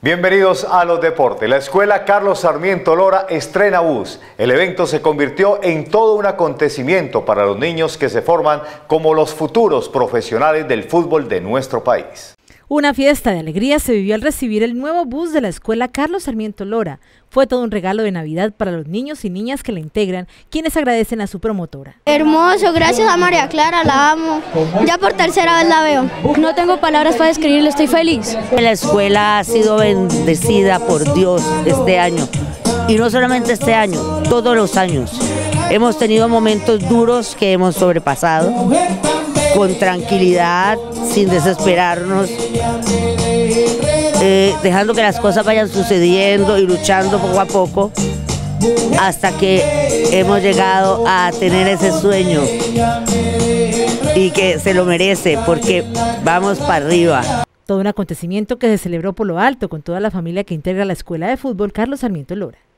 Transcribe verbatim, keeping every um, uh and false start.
Bienvenidos a los deportes. La escuela Carlos Sarmiento Lora estrena bus. El evento se convirtió en todo un acontecimiento para los niños que se forman como los futuros profesionales del fútbol de nuestro país. Una fiesta de alegría se vivió al recibir el nuevo bus de la escuela Carlos Sarmiento Lora. Fue todo un regalo de Navidad para los niños y niñas que la integran, quienes agradecen a su promotora. Hermoso, gracias a María Clara, la amo. Ya por tercera vez la veo. No tengo palabras para describirle, estoy feliz. La escuela ha sido bendecida por Dios este año. Y no solamente este año, todos los años. Hemos tenido momentos duros que hemos sobrepasado, con tranquilidad, sin desesperarnos, eh, dejando que las cosas vayan sucediendo y luchando poco a poco, hasta que hemos llegado a tener ese sueño y que se lo merece porque vamos para arriba. Todo un acontecimiento que se celebró por lo alto con toda la familia que integra la escuela de fútbol Carlos Sarmiento Lora.